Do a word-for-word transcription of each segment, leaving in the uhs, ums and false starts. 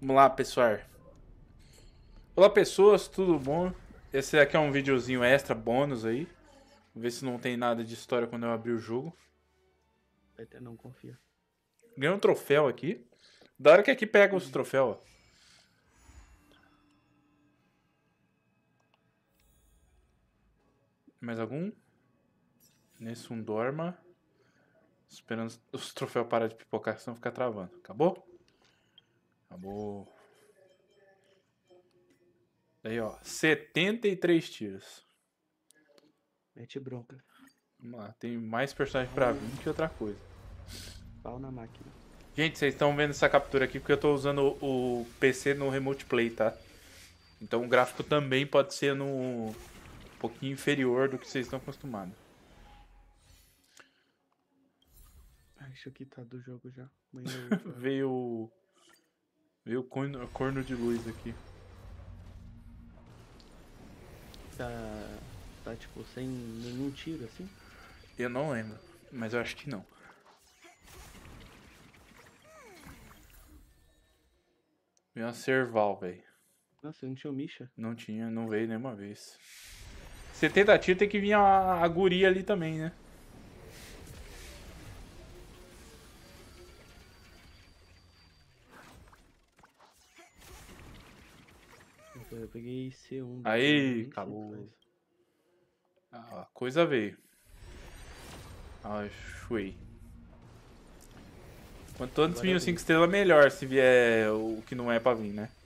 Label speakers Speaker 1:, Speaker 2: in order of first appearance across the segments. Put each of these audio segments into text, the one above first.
Speaker 1: Vamos lá, pessoal. Olá, pessoas, tudo bom? Esse aqui é um videozinho extra, bônus aí. Vou ver se não tem nada de história quando eu abrir o jogo.
Speaker 2: Vai ter, não confia.
Speaker 1: Ganhei um troféu aqui. Da hora que aqui pega os troféus, ó. Mais algum? Nesse um dorma. Esperando os troféus parar de pipocar, senão ficar travando. Acabou? Acabou. Daí, ó. setenta e três tiros.
Speaker 2: Mete bronca.
Speaker 1: Vamos lá. Tem mais personagens pra vir que outra coisa.
Speaker 2: Pau na máquina.
Speaker 1: Gente, vocês estão vendo essa captura aqui porque eu tô usando o P C no Remote Play, tá? Então o gráfico também pode ser no um pouquinho inferior do que vocês estão acostumados.
Speaker 2: Ah, isso aqui tá do jogo já. Amanhã eu...
Speaker 1: Veio. Veio corno, corno de luz aqui.
Speaker 2: tá... Tá tipo sem nenhum tiro assim?
Speaker 1: Eu não lembro, mas eu acho que não. Veio uma Serval, velho.
Speaker 2: Nossa, não tinha o Misha.
Speaker 1: Não tinha, não veio nenhuma vez. setenta tiros tem que vir a, a guria ali também, né?
Speaker 2: Eu peguei C um.
Speaker 1: Aí,
Speaker 2: nem sei
Speaker 1: acabou.
Speaker 2: faz.
Speaker 1: A coisa veio. Achei. Quanto antes
Speaker 2: Agora
Speaker 1: vinha o
Speaker 2: vem.
Speaker 1: cinco estrelas, melhor se vier o que não é pra vir, né?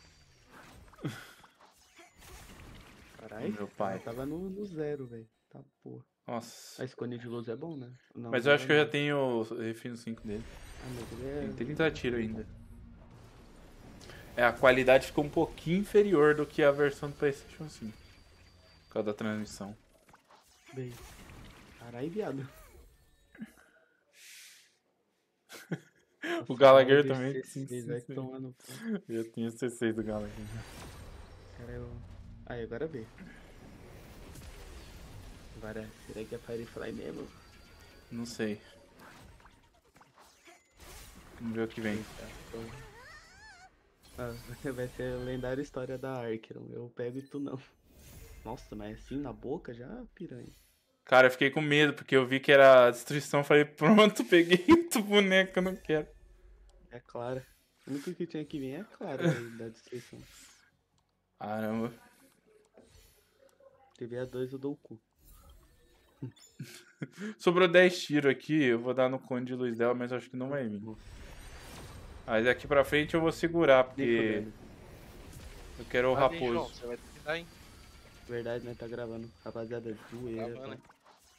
Speaker 2: Caralho,
Speaker 1: Meu pai.
Speaker 2: tava no, no zero, velho. Tá porra.
Speaker 1: Nossa.
Speaker 2: A escolha de luz é bom, né? Não,
Speaker 1: Mas
Speaker 2: não
Speaker 1: eu
Speaker 2: é
Speaker 1: acho que eu já
Speaker 2: não.
Speaker 1: tenho o refino cinco dele.
Speaker 2: Ah, mas ele é...
Speaker 1: Tem trinta tiros ainda. É, a qualidade ficou um pouquinho inferior do que a versão do PlayStation cinco. Por causa da transmissão.
Speaker 2: Bem. Caralho, viado.
Speaker 1: O Gallagher
Speaker 2: Nossa,
Speaker 1: também.
Speaker 2: C
Speaker 1: Sim,
Speaker 2: seis
Speaker 1: sim,
Speaker 2: vai
Speaker 1: sim.
Speaker 2: tomar no cu.
Speaker 1: Eu tinha C seis do Gallagher.
Speaker 2: Cara, eu... Aí, agora vê. Agora, será que é Firefly mesmo?
Speaker 1: Não sei. Vamos ver o que vem.
Speaker 2: Eita, porra. Ah, vai ser a lendária história da Archeron. Eu pego e tu não. Nossa, mas assim na boca já, piranha.
Speaker 1: Cara, eu fiquei com medo porque eu vi que era destruição. Falei, pronto, peguei o boneco, eu não quero.
Speaker 2: É clara. O único que tinha que vir é a Clara daí, da destruição.
Speaker 1: Caramba.
Speaker 2: T V A dois eu dou o cu.
Speaker 1: Sobrou dez tiros aqui, eu vou dar no cone de luz dela, mas eu acho que não vai vir.
Speaker 2: Nossa,
Speaker 1: Aí daqui pra frente eu vou segurar,
Speaker 2: nem
Speaker 1: porque
Speaker 2: fodendo.
Speaker 1: eu quero o
Speaker 3: Vai vir, João,
Speaker 1: raposo.
Speaker 3: você vai terminar, hein?
Speaker 2: Verdade, né? Tá gravando. Rapaziada, zoeira.
Speaker 3: Gravando, hein?
Speaker 2: Tá?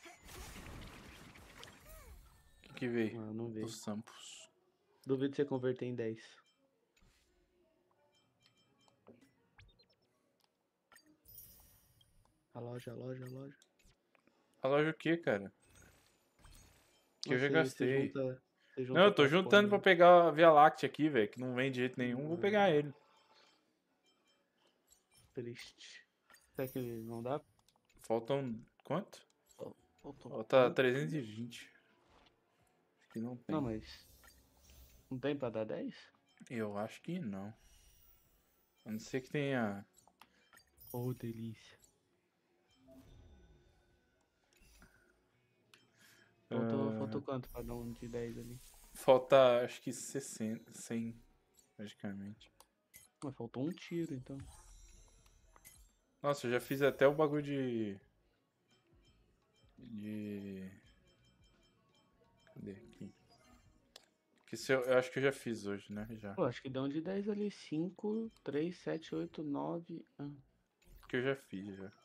Speaker 1: O que que veio?
Speaker 2: Ah, não veio.
Speaker 1: Dos Sampos.
Speaker 2: Duvido você converter em dez. A loja, a loja, a loja.
Speaker 1: A loja o que, cara? Que eu já
Speaker 2: Nossa, aí você
Speaker 1: gastei.
Speaker 2: junta, você junta
Speaker 1: Não, eu tô
Speaker 2: pra
Speaker 1: juntando pra
Speaker 2: cone.
Speaker 1: pegar a Via Láctea aqui, velho, que não vem de jeito nenhum, vou pegar ele.
Speaker 2: Triste. Será que não dá?
Speaker 1: Faltam quanto?
Speaker 2: Faltou
Speaker 1: Falta
Speaker 2: quanto?
Speaker 1: trezentos e vinte. Acho que não tem.
Speaker 2: Não, mas... Não tem pra dar dez?
Speaker 1: Eu acho que não. A não ser que tenha...
Speaker 2: Oh, delícia. Faltou,
Speaker 1: Ah,
Speaker 2: faltou quanto pra dar um de dez ali?
Speaker 1: falta, acho que sessenta, cem, praticamente.
Speaker 2: Mas faltou um tiro, então.
Speaker 1: Nossa, eu já fiz até o bagulho de... De... Cadê aqui? Que se eu, eu acho que eu já fiz hoje, né? Já.
Speaker 2: Pô, acho que dá um de dez ali. cinco, três, sete, oito, nove... Ah,
Speaker 1: Que eu já fiz, já.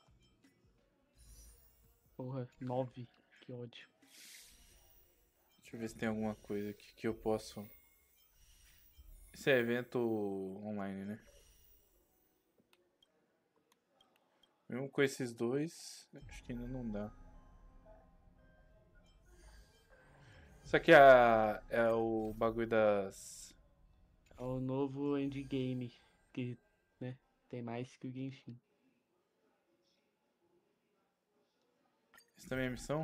Speaker 2: porra, nove. Que ódio.
Speaker 1: Deixa eu ver se tem alguma coisa aqui que eu posso... Esse é evento online, né? Mesmo com esses dois, acho que ainda não dá. Isso aqui é, a- é o bagulho das...
Speaker 2: É o novo endgame. Que, né, tem mais que o Genshin.
Speaker 1: Isso também é missão?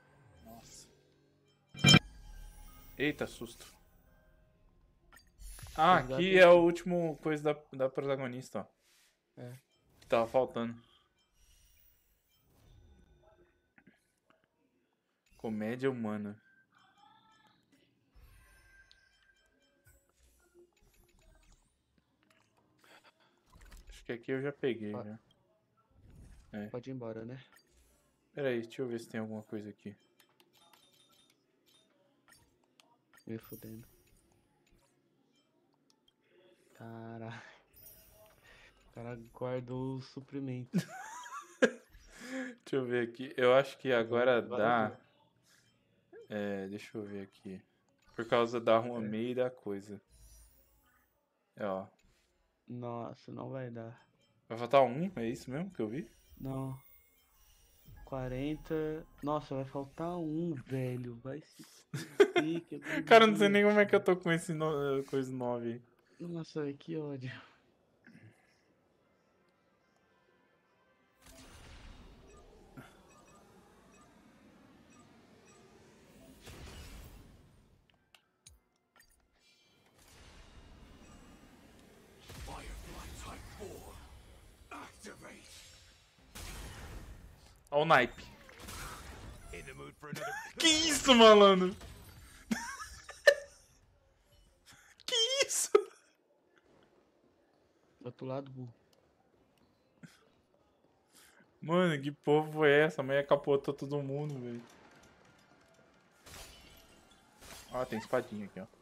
Speaker 1: Nossa. Eita, susto. Ah,
Speaker 2: Resgata
Speaker 1: aqui
Speaker 2: e-
Speaker 1: é o último coisa da, da protagonista, ó.
Speaker 2: É.
Speaker 1: Que tava faltando. Comédia humana. Acho que aqui eu já peguei,
Speaker 2: Ó.
Speaker 1: já.
Speaker 2: Pode ir embora, né?
Speaker 1: Pera aí, deixa eu ver se tem alguma coisa aqui.
Speaker 2: Me fudendo. Caralho. O cara guardou o suprimento.
Speaker 1: Deixa eu ver aqui. Eu acho que agora
Speaker 2: Agora
Speaker 1: dá... É, deixa eu ver aqui. Por causa da rua
Speaker 2: É.
Speaker 1: meio e da coisa. É, ó.
Speaker 2: Nossa, não vai dar.
Speaker 1: Vai faltar um? É isso mesmo que eu vi?
Speaker 2: Não. quarenta. Nossa, vai faltar um, velho. Vai se fuder, que
Speaker 1: Cara, eu não sei
Speaker 2: agonia.
Speaker 1: nem como é que eu tô com esse no... coisa nove aí.
Speaker 2: Nossa, velho, que ódio.
Speaker 1: Ó o naipe. Que isso, malandro? Que isso?
Speaker 2: Do outro lado, burro.
Speaker 1: Mano, que porra foi essa? A mulher capotou todo mundo, velho. Ó, tem espadinha aqui, ó.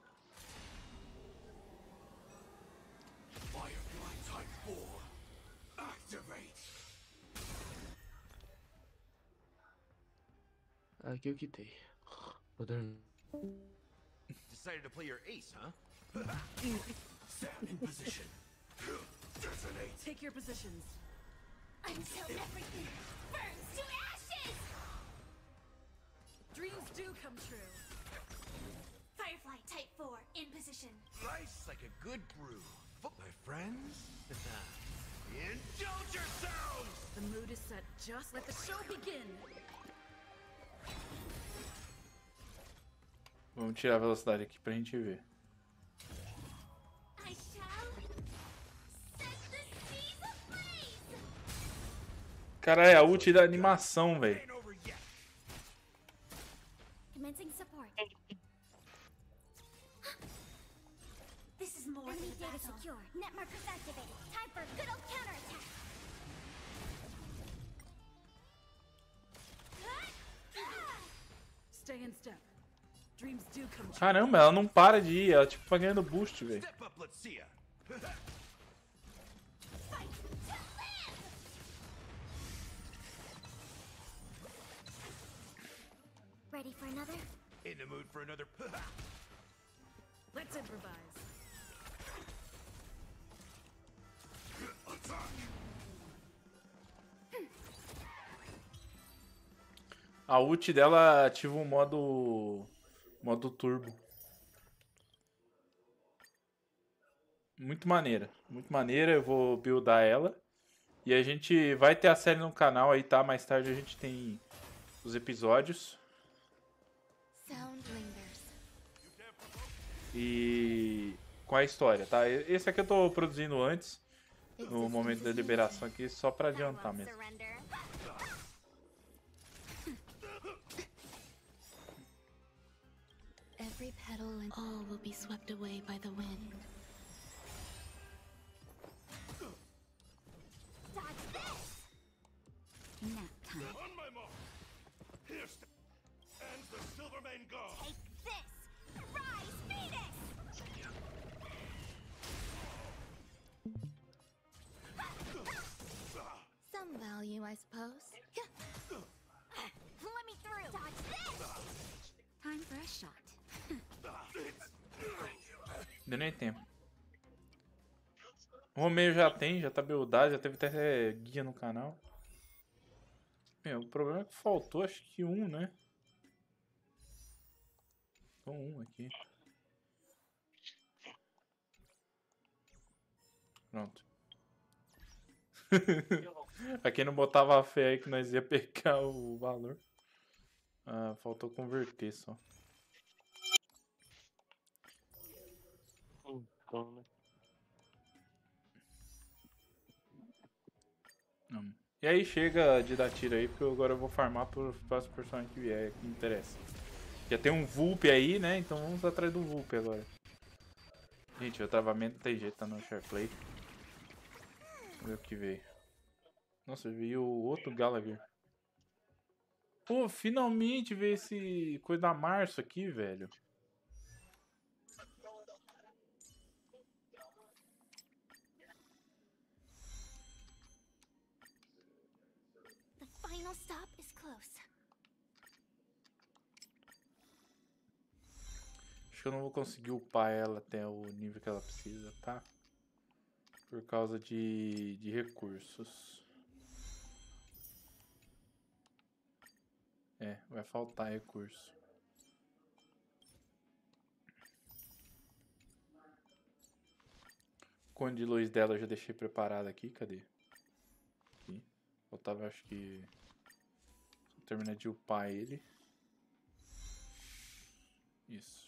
Speaker 2: Aqui eu quitei. Poder.
Speaker 3: Decided to play your ace, huh? Stand in position. Detonate.
Speaker 4: Take your positions.
Speaker 5: Until everything burns to ashes!
Speaker 4: Dreams do come true.
Speaker 5: Firefly Type four in position.
Speaker 3: Nice like a good brew. But my friends, indulge yourselves!
Speaker 4: The mood is set. Just let the show begin.
Speaker 1: Vamos tirar a velocidade aqui pra gente ver.
Speaker 5: I shall set the seas ablaze!
Speaker 1: Caralho, a ult da animação, velho.
Speaker 3: Ain't over yet.
Speaker 5: Commencing support. This is more Enemy than a data battle. Secure. Net markers activated. Time for a good old counterattack.
Speaker 4: Stay in step. Dreams do come true.
Speaker 1: Caramba, ela não para de ir. Ela tipo vai ganhando boost, velho.
Speaker 3: Step up, let's see ya.
Speaker 5: Fight to live! Ready for another?
Speaker 3: In the mood for another.
Speaker 4: Let's improvise.
Speaker 3: Attack.
Speaker 1: A ult dela ativa o modo... modo turbo. Muito maneira. Muito maneira. Eu vou buildar ela. E a gente vai ter a série no canal aí, tá? Mais tarde a gente tem os episódios.
Speaker 5: Sound lingers.
Speaker 1: E... com a história, tá? Esse aqui eu tô produzindo antes. No momento da liberação aqui, só pra adiantar mesmo.
Speaker 5: Surrender.
Speaker 6: Every petal and all will be swept away by the wind.
Speaker 5: Dodge this! Nap time.
Speaker 3: On my mark. Here stands the Silvermane God.
Speaker 5: Take this! Rise, Phoenix!
Speaker 6: Some value, I suppose.
Speaker 5: Let me through! Dodge this! Time for a shot.
Speaker 1: Deu nem tempo. O Romeo já tem, já tá buildado, já teve até guia no canal. Meu, o problema é que faltou acho que um, né? Só um aqui. Pronto. Pra quem não botava fé aí que nós ia pegar o valor. Ah, faltou converter só.
Speaker 2: Hum. Então, né?
Speaker 1: Hum. E aí chega de dar tiro aí, porque agora eu vou farmar pro próximo personagem que vier, que me interessa. Já tem um Vulp aí, né? Então vamos atrás do Vulp agora. Gente, o travamento não tem jeito, tá no SharePlay. Vamos ver o que veio. Nossa, veio outro Gallagher. Pô, finalmente veio esse coisa da Março aqui, velho.
Speaker 5: The final stop is close.
Speaker 1: Acho que eu não vou conseguir upar ela até o nível que ela precisa, tá? Por causa de, de recursos. É, vai faltar recurso. O cone de luz dela eu já deixei preparado aqui, cadê? Aqui. Faltava, acho que... Só terminar de upar ele. Isso.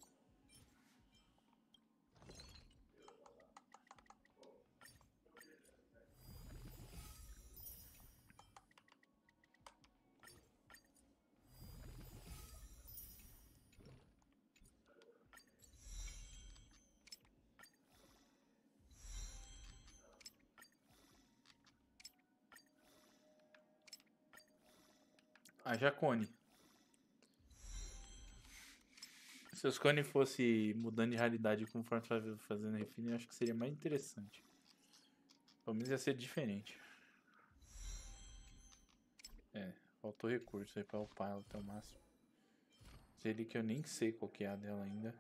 Speaker 1: Haja cone. Se os cones fossem mudando de realidade conforme você vai fazendo refino, eu acho que seria mais interessante. Pelo menos ia ser diferente. É, faltou recurso aí pra upar ela até o máximo. Seria que eu nem sei qual que é a dela ainda.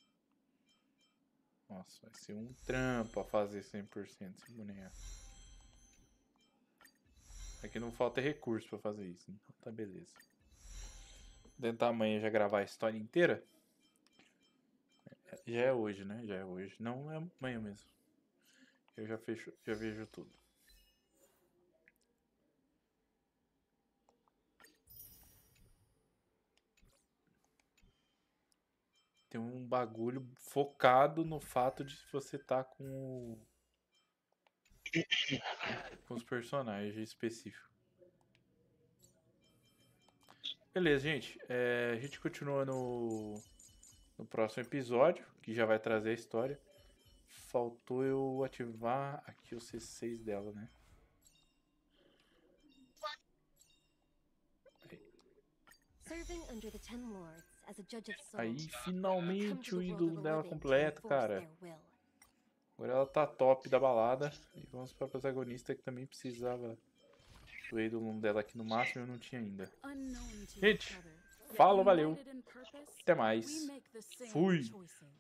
Speaker 1: Nossa, vai ser um trampo a fazer cem por cento esse boneco. Aqui não falta recurso pra fazer isso, então tá beleza. Vou tentar amanhã já gravar a história inteira. Já é hoje, né? Já é hoje. Não é amanhã mesmo. Eu já fecho, já vejo tudo. Tem um bagulho focado no fato de você tá com o... com os personagens específicos. Beleza, gente. É, a gente continua no, no próximo episódio, que já vai trazer a história. Faltou eu ativar aqui o C seis dela, né? Aí, Aí finalmente o ídolo dela completo, cara. Agora ela tá top da balada. E vamos pra protagonista que também precisava do ídolo dela aqui no máximo, eu não tinha ainda. Gente, falou, valeu. Até mais. Fui.